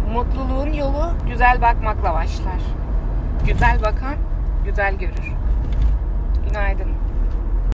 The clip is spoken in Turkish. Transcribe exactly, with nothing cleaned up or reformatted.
Mutluluğun yolu güzel bakmakla başlar. Güzel bakan güzel görür. Günaydın.